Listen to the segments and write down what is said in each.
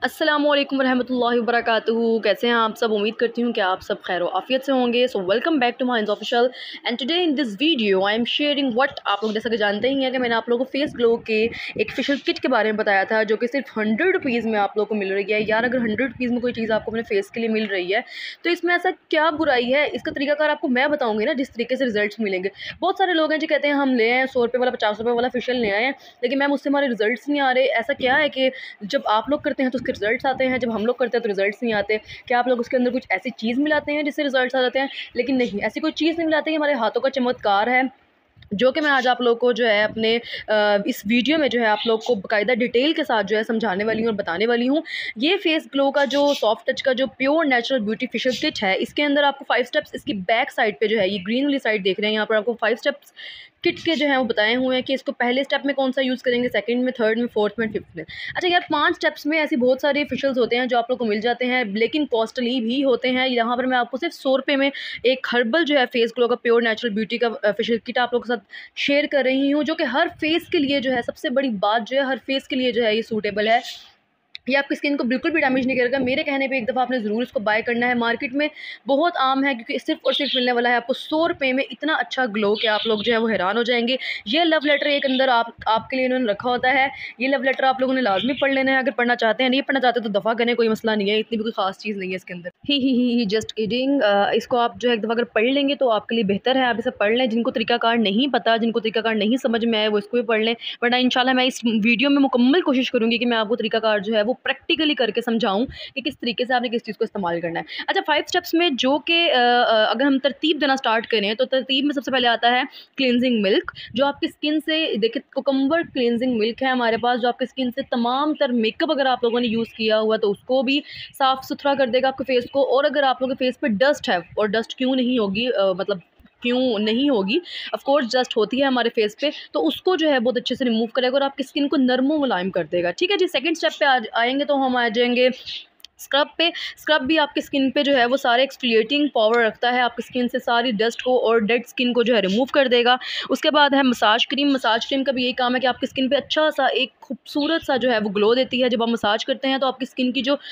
अस्सलामुअलैकुम रहमतुल्लाहि वबरकातुहू। कैसे हैं आप सब? उम्मीद करती हूँ कि आप सब खैर आफियत से होंगे। So welcome back to mines official and today in this video I am sharing what. आप लोग जैसा कि जानते ही हैं कि मैंने आप लोगों को फेस ग्लो के एक फेशियल किट के बारे में बताया था, जो कि सिर्फ 100 रुपीज़ में आप लोगों को मिल रही है। यार, अगर 100 रुपीज़ में कोई चीज़ आपको अपने फेस के लिए मिल रही है तो इसमें ऐसा क्या बुराई है? इसका तरीकाकार आपको मैं बताऊँगी ना, जिस तरीके से रिजल्ट मिलेंगे। बहुत सारे लोग हैं जो कहते हैं हम ले आए 100 रुपये वाला 50 रुपये वाला फेशियल ले आए हैं, लेकिन मैम उससे हमारे रिजल्ट नहीं आ रहे। ऐसा क्या है कि जब आप लोग करते हैं तो उसके रिजल्ट्स आते हैं, जब हम लोग करते हैं तो रिजल्ट्स नहीं आते? क्या आप लोग उसके अंदर कुछ ऐसी चीज़ मिलाते हैं जिससे रिजल्ट्स आ जाते हैं? लेकिन नहीं, ऐसी कोई चीज़ नहीं मिलाते। हमारे हाथों का चमत्कार है, जो कि मैं आज आप लोग को जो है अपने इस वीडियो में जो है आप लोग को बाकायदा डिटेल के साथ जो है समझाने वाली हूँ और बताने वाली हूँ। ये फेस ग्लो का जो सॉफ्ट टच का जो pure natural beauty facial kit है, इसके अंदर आपको 5 स्टेप्स इसकी बैक साइड पे जो है, ये ग्रीन वाली साइड देख रहे हैं, यहाँ पर आपको 5 स्टेप्स किट के जो हैं वो बताए हुए हैं कि इसको पहले स्टेप में कौन सा यूज़ करेंगे, सेकंड में, थर्ड में, फोर्थ में, फिफ्थ में। अच्छा यार, 5 स्टेप्स में ऐसी बहुत सारे फेशियल्स होते हैं जो आप लोग को मिल जाते हैं, लेकिन कॉस्टली भी होते हैं। यहाँ पर मैं आपको सिर्फ 100 रुपये में एक हर्बल जो है फेस ग्लो का प्योर नेचुरल ब्यूटी का फेशियल किट आप लोगों के साथ शेयर कर रही हूँ, जो कि हर फेस के लिए जो है, सबसे बड़ी बात जो है, हर फेस के लिए जो है ये सूटेबल है। ये आपकी स्किन को बिल्कुल भी डैमेज नहीं करेगा। मेरे कहने पे एक दफ़ा आपने ज़रूर इसको बाय करना है। मार्केट में बहुत आम है, क्योंकि सिर्फ़ और सिर्फ मिलने वाला है आपको 100 रुपये में इतना अच्छा ग्लो कि आप लोग जो है वो हैरान हो जाएंगे। ये लव लेटर एक अंदर आपके लिए इन्होंने रखा होता है। ये लव लेटर आप लोगों ने लाजमी पढ़ लेना है। अगर पढ़ना चाहते हैं, नहीं पढ़ना चाहते तो दफ़ा करें, कोई मसला नहीं है। इतनी भी कोई ख़ास चीज़ नहीं है इसके अंदर। ही जस्ट किडिंग। इसको आप जो है एक दफ़ा अगर पढ़ लेंगे तो आपके लिए बेहतर है। आप इसे पढ़ लें। जिनको तरीकाकार नहीं पता, जिनको तरीकाकार नहीं समझ में आए, वो इसको भी पढ़ लें। वरना इंशाल्लाह मैं इस वीडियो में मुकम्मल कोशिश करूँगी कि मैं आपको तरीकाकार जो है वो प्रैक्टिकली करके समझाऊँ कि किस तरीके से आपने किस चीज़ को इस्तेमाल करना है। अच्छा, 5 स्टेप्स में जो कि अगर हम तरतीब देना स्टार्ट करें तो तरतीब में सबसे पहले आता है क्लींजिंग मिल्क, जो आपकी स्किन से, देखिए कोकम्बर क्लींजिंग मिल्क है हमारे पास, जो आपकी स्किन से तमाम तर मेकअप अगर आप लोगों ने यूज़ किया हुआ तो उसको भी साफ़ सुथरा कर देगा आपके फेस को। और अगर आप लोगों के फेस पे डस्ट है, और डस्ट क्यों नहीं होगी, मतलब क्यों नहीं होगी, ऑफ कोर्स डस्ट होती है हमारे फेस पे, तो उसको जो है बहुत अच्छे से रिमूव करेगा और आपकी स्किन को नरम मुलायम कर देगा। ठीक है जी। सेकंड स्टेप पे आएंगे तो हम आ जाएंगे स्क्रब पे। स्क्रब भी आपकी स्किन पे जो है वो सारे एक्सफोलिएटिंग पावर रखता है, आपकी स्किन से सारी डस्ट को और डेड स्किन को जो है रिमूव कर देगा। उसके बाद है मसाज क्रीम। मसाज क्रीम का भी यही काम है कि आपकी स्किन पे अच्छा सा एक खूबसूरत सा जो है वो ग्लो देती है। जब आप मसाज करते हैं तो आपकी स्किन की जो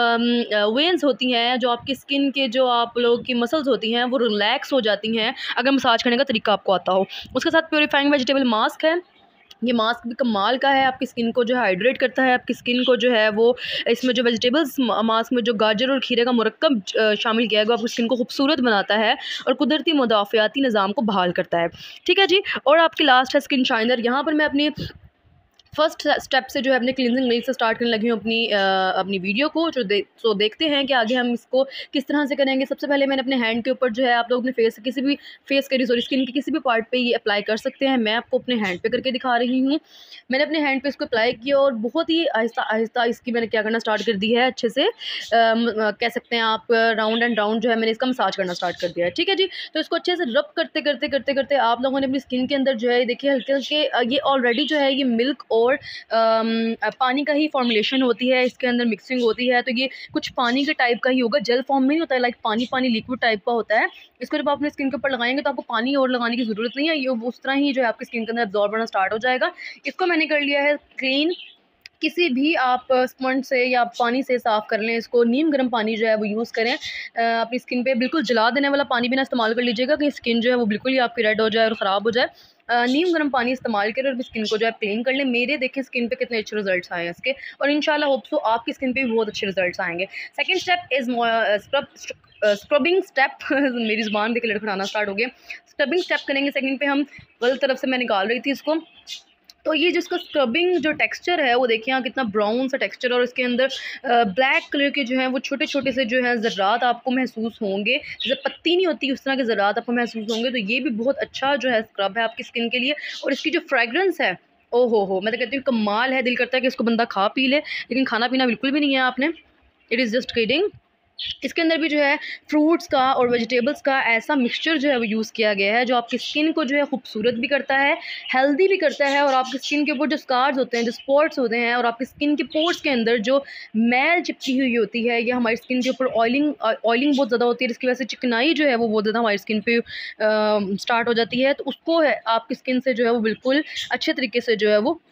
वेन्स होती हैं, जो आपकी स्किन के जो आप लोग की मसल्स होती हैं, वो रिलैक्स हो जाती हैं, अगर मसाज करने का तरीका आपको आता हो। उसके साथ प्योरीफाइंग वेजिटेबल मास्क है। ये मास्क भी कमाल का है, आपकी स्किन को जो है हाइड्रेट करता है। आपकी स्किन को जो है वो, इसमें जो वेजिटेबल्स मास्क में जो गाजर और खीरे का मुरक्कब शामिल किया गया, आपकी स्किन को खूबसूरत बनाता है और कुदरती मुदाफ़ियाती निज़ाम को बहाल करता है। ठीक है जी। और आपकी लास्ट है स्किन शाइनर। यहाँ पर मैं अपनी फर्स्ट स्टेप से जो है अपने क्लींजिंग मिल्क से स्टार्ट करने लगी हूँ अपनी वीडियो को, जो देखते हैं कि आगे हम इसको किस तरह से करेंगे। सबसे पहले मैंने अपने हैंड के ऊपर जो है, आप लोग अपने फेस किसी भी स्किन के किसी भी पार्ट पे ये अप्लाई कर सकते हैं। मैं आपको अपने हैंड पे करके दिखा रही हूँ। मैंने अपने हैंड पे इसको अप्लाई किया और बहुत ही आहिस्ता आहिस्ता इसकी मैंने क्या करना स्टार्ट कर दी है, अच्छे से कह सकते हैं आप, राउंड एंड राउंड जो है मैंने इसका मसाज करना स्टार्ट कर दिया है। ठीक है जी। तो इसको अच्छे से रब करते करते करते करते आप लोगों ने अपनी स्किन के अंदर जो है, देखिए हल्के हल्के, ये ऑलरेडी जो है ये मिल्क और पानी का ही फॉर्मुलेशन होती है, इसके अंदर मिक्सिंग होती है, तो ये कुछ पानी के टाइप का ही होगा, जेल फॉर्म में नहीं होता है, लाइक पानी पानी लिक्विड टाइप का होता है। इसको जब आप अपने स्किन के ऊपर लगाएंगे तो आपको पानी और लगाने की ज़रूरत नहीं है, ये उस तरह ही जो है आपकी स्किन के अंदर एब्जॉर्ब होना स्टार्ट हो जाएगा। इसको मैंने कर लिया है क्लीन। किसी भी आप स्पंज से या पानी से साफ़ कर लें इसको। नीम गर्म पानी जो है वो यूज़ करें। अपनी स्किन पे बिल्कुल जला देने वाला पानी भी ना इस्तेमाल कर लीजिएगा कि स्किन जो है वो बिल्कुल ही आपकी रेड हो जाए और ख़राब हो जाए। नीम गर्म पानी इस्तेमाल करें और स्किन को जो है क्लीन कर लें। मेरे देखें स्किन पे कितने अच्छे रिजल्ट्स आए हैं इसके, और इंशाल्लाह होप सो आपकी स्किन पे भी बहुत अच्छे रिजल्ट्स आएंगे। Second step is scrubbing step मेरी ज़ुबान देखिए लड़खड़ाना स्टार्ट हो गया। स्क्रबिंग स्टेप करेंगे सेकंड पे हम। गलत तरफ से मैं निकाल रही थी इसको। तो ये जिसका स्क्रबिंग जो टेक्सचर है वो देखिए यहाँ कितना ब्राउन सा टेक्सचर, और इसके अंदर ब्लैक कलर के जो हैं वो छोटे छोटे से जो हैं ज़र्रात आपको महसूस होंगे, जैसे पत्ती नहीं होती उस तरह के ज़र्रात आपको महसूस होंगे। तो ये भी बहुत अच्छा जो है स्क्रब है आपकी स्किन के लिए। और इसकी जो फ्रेगरेंस है, ओ हो, मैं तो कहती हूँ कमाल है। दिल करता है कि इसको बंदा खा पी ले, लेकिन खाना पीना बिल्कुल भी नहीं है आपने। It is just kidding. इसके अंदर भी जो है फ्रूट्स का और वेजिटेबल्स का ऐसा मिक्सचर जो है वो यूज़ किया गया है, जो आपकी स्किन को जो है खूबसूरत भी करता है, हेल्दी भी करता है, और आपकी स्किन के ऊपर जो स्कार्स होते हैं, जो स्पॉट्स होते हैं, और आपकी स्किन के पोर्स के अंदर जो मैल चिपकी हुई होती है, या हमारी स्किन के ऊपर ऑयलिंग बहुत ज़्यादा होती है, जिसकी वजह से चिकनाई जो है वो बहुत ज़्यादा हमारी स्किन पे स्टार्ट हो जाती है, तो उसको है आपकी स्किन से जो है वो बिल्कुल अच्छे तरीके से जो है वो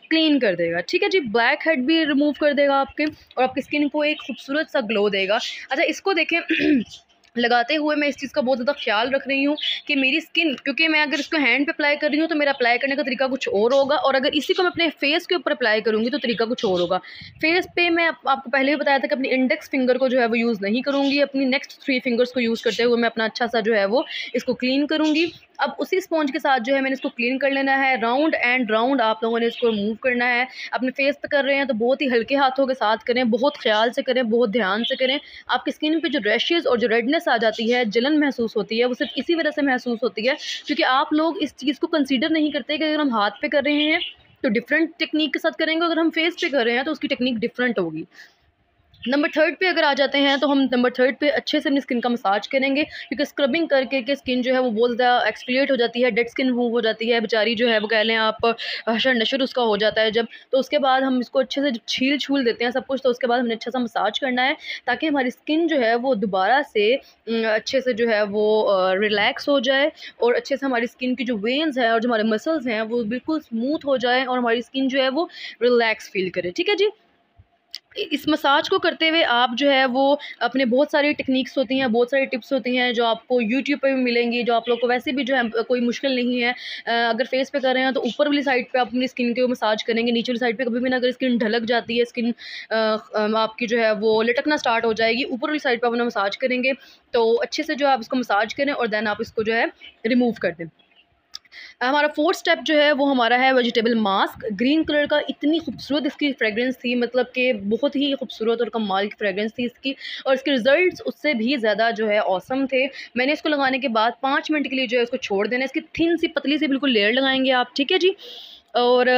क्लीन कर देगा। ठीक है जी, ब्लैक हेड भी रिमूव कर देगा आपके, और आपकी स्किन को एक खूबसूरत सा ग्लो देगा। अच्छा, इसको देखें लगाते हुए मैं इस चीज़ का बहुत ज़्यादा ख्याल रख रही हूँ कि मेरी स्किन, क्योंकि मैं अगर इसको हैंड पे अप्लाई कर रही हूँ तो मेरा अप्लाई करने का तरीका कुछ और होगा, और अगर इसी को मैं अपने फेस के ऊपर अप्लाई करूँगी तो तरीका कुछ और होगा। फेस पे मैं आपको पहले भी बताया था कि अपनी इंडेक्स फिंगर को जो है वो यूज़ नहीं करूँगी, अपनी नेक्स्ट 3 फिंगर्स को यूज़ करते हुए मैं अपना अच्छा सा जो है वो इसको क्लीन करूँगी। अब उसी स्पॉन्ज के साथ जो है मैंने इसको क्लीन कर लेना है, राउंड एंड राउंड आप लोगों ने इसको रिमूव करना है। अपने फेस पे कर रहे हैं तो बहुत ही हल्के हाथों के साथ करें, बहुत ख्याल से करें, बहुत ध्यान से करें। आपकी स्किन पे जो रैशेज़ और जो रेडनेस आ जाती है, जलन महसूस होती है, वो सिर्फ इसी वजह से महसूस होती है क्योंकि आप लोग इस चीज़ को कंसीडर नहीं करते कि अगर हम हाथ पे कर रहे हैं तो डिफरेंट टेक्निक के साथ करेंगे, अगर हम फेस पे कर रहे हैं तो उसकी टेक्निक डिफरेंट होगी। नंबर 3 पे अगर आ जाते हैं तो हम नंबर 3 पे अच्छे से अपनी स्किन का मसाज करेंगे, क्योंकि स्क्रबिंग करके के स्किन जो है वो बहुत ज़्यादा एक्सफोलिएट हो जाती है, डेड स्किन रिमूव हो जाती है बेचारी, जो है वो कह लें आप हशर नशर उसका हो जाता है जब। तो उसके बाद हम इसको अच्छे से जब छील छूल देते हैं सब कुछ, तो उसके बाद हमने अच्छा सा मसाज करना है ताकि हमारी स्किन जो है वो दोबारा से अच्छे से जो है वो रिलैक्स हो जाए, और अच्छे से हमारी स्किन की जो वेन्स हैं और जो हमारे मसल्स हैं वो बिल्कुल स्मूथ हो जाए और हमारी स्किन जो है वो रिलैक्स फील करे। ठीक है जी, इस मसाज को करते हुए आप जो है वो अपने बहुत सारी टेक्निक्स होती हैं, बहुत सारी टिप्स होती हैं जो आपको यूट्यूब पे भी मिलेंगी, जो आप लोग को वैसे भी जो है कोई मुश्किल नहीं है। अगर फेस पे कर रहे हैं तो ऊपर वाली साइड पे आप अपनी स्किन के मसाज करेंगे, नीचे वाली साइड पे कभी भी ना, अगर स्किन ढलक जाती है, स्किन आपकी जो है वो लटकना स्टार्ट हो जाएगी, ऊपर वाली साइड पर अपना मसाज करेंगे तो अच्छे से जो है आप इसको मसाज करें और देन आप इसको जो है रिमूव कर दें। हमारा 4th स्टेप जो है वो हमारा है वेजिटेबल मास्क, ग्रीन कलर का। इतनी खूबसूरत इसकी फ्रेगरेंस थी, मतलब कि बहुत ही खूबसूरत और कमाल की फ्रेगरेंस थी इसकी, और इसके रिजल्ट्स उससे भी ज़्यादा जो है ऑसम थे। मैंने इसको लगाने के बाद 5 मिनट के लिए जो है इसको छोड़ देना है। इसकी थिन सी पतली सी बिल्कुल लेयर लगाएंगे आप। ठीक है जी, और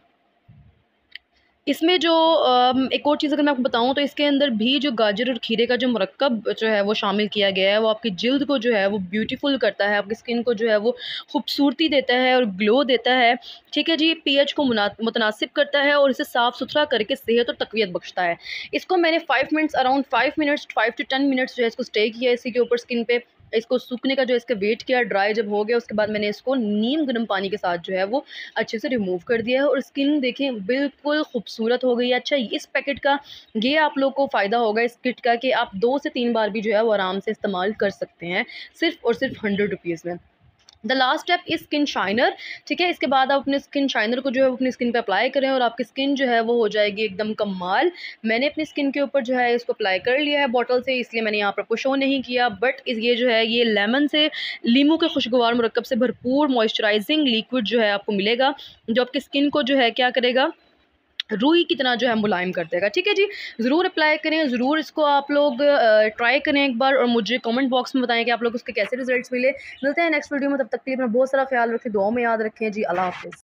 इसमें जो एक और चीज़ अगर मैं आपको बताऊँ तो इसके अंदर भी जो गाजर और खीरे का जो मुरक्कब जो है वो शामिल किया गया है, वो आपकी जिल्द को जो है वो ब्यूटीफुल करता है, आपकी स्किन को जो है वो खूबसूरती देता है और ग्लो देता है। ठीक है जी, पीएच को मुतनासिब करता है और इसे साफ़ सुथरा करके सेहत और तक़वियत बख्शता है। इसको मैंने 5 minutes, around 5 minutes, 5 to 10 minutes जो है इसको स्टे किया इसी के ऊपर स्किन पे। इसको सूखने का जो इसका वेट किया, ड्राई जब हो गया उसके बाद मैंने इसको नीम गर्म पानी के साथ जो है वो अच्छे से रिमूव कर दिया है, और स्किन देखें बिल्कुल खूबसूरत हो गई है। अच्छा, इस पैकेट का ये आप लोग को फ़ायदा होगा इस किट का कि आप 2 से 3 बार भी जो है वो आराम से इस्तेमाल कर सकते हैं, सिर्फ़ और सिर्फ 100 रुपीज़ में। The last step is skin shiner. ठीक है, इसके बाद आप अपने स्किन शाइनर को जो है वो अपनी स्किन पे अप्लाई करें और आपकी स्किन जो है वो हो जाएगी एकदम कमाल। मैंने अपनी स्किन के ऊपर जो है इसको अप्लाई कर लिया है बॉटल से, इसलिए मैंने यहाँ पर आपको शो नहीं किया, बट ये जो है ये लेमन से, लीमू के खुशगवार मुरक्कब से भरपूर मॉइस्चराइजिंग लिक्विड जो है आपको मिलेगा, जो आपकी स्किन को जो है क्या करेगा, रुई की तरह जो है मुलायम कर देगा। ठीक है जी, ज़रूर अप्लाई करें, ज़रूर इसको आप लोग ट्राई करें एक बार, और मुझे कमेंट बॉक्स में बताएं कि आप लोग उसके कैसे रिजल्ट्स मिले। मिलते हैं नेक्स्ट वीडियो में, तब तक के लिए अपना बहुत सारा ख्याल रखें, दुआओं में याद रखें जी। अल्लाह हाफ़िज़।